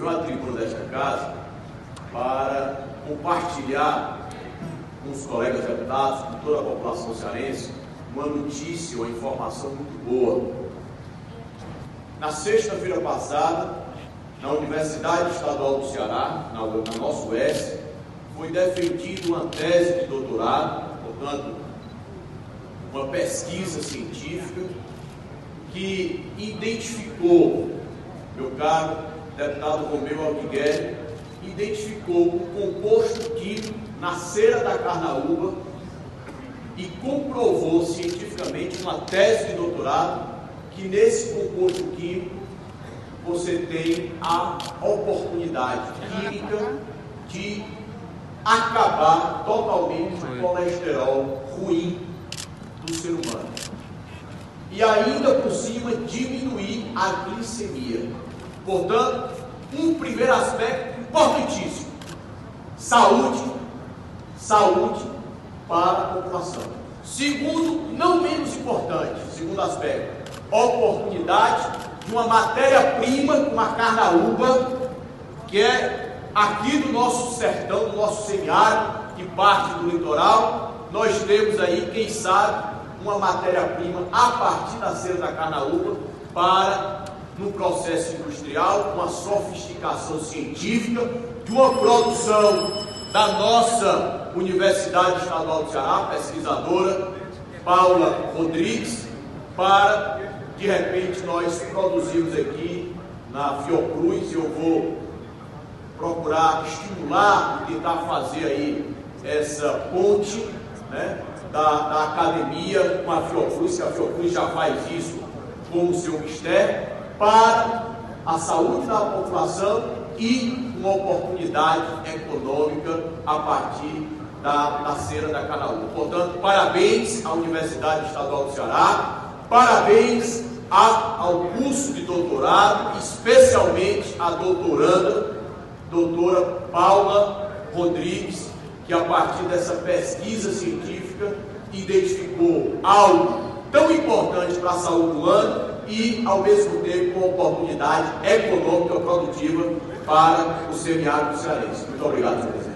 venho à tribuna desta casa para compartilhar com os colegas deputados, com toda a população cearense, uma notícia, uma informação muito boa. Na sexta-feira passada, na Universidade Estadual do Ceará, na nossa UES, foi defendida uma tese de doutorado, portanto, uma pesquisa científica que identificou, meu caro deputado Romeu Alguigueri, identificou o composto químico na cera da carnaúba e comprovou cientificamente, uma tese de doutorado, que nesse composto químico você tem a oportunidade química de acabar totalmente com o colesterol ruim do ser humano. E ainda por cima diminuir a glicemia. Portanto, um primeiro aspecto importantíssimo: saúde para a população. Segundo, não menos importante, segundo aspecto, oportunidade de uma matéria-prima, uma carnaúba, que é aqui do nosso sertão, do nosso semiárido, que parte do litoral. Nós temos aí, quem sabe, uma matéria-prima a partir da cera da carnaúba para, no processo industrial, uma sofisticação científica, de uma produção da nossa Universidade Estadual do Ceará, pesquisadora Paula Rodrigues, para, de repente, nós produzimos aqui na Fiocruz. Eu vou procurar estimular e tentar fazer aí essa ponte, né, da academia com a Fiocruz, que a Fiocruz já faz isso com o seu mistério, para a saúde da população e uma oportunidade econômica a partir da cera da carnaúba. Portanto, parabéns à Universidade Estadual do Ceará, parabéns ao curso de doutorado, especialmente à doutora Paula Rodrigues, que a partir dessa pesquisa científica identificou algo tão importante para a saúde humana e, ao mesmo tempo, uma oportunidade econômica produtiva para o semiárido cearense. Muito obrigado, senhor presidente.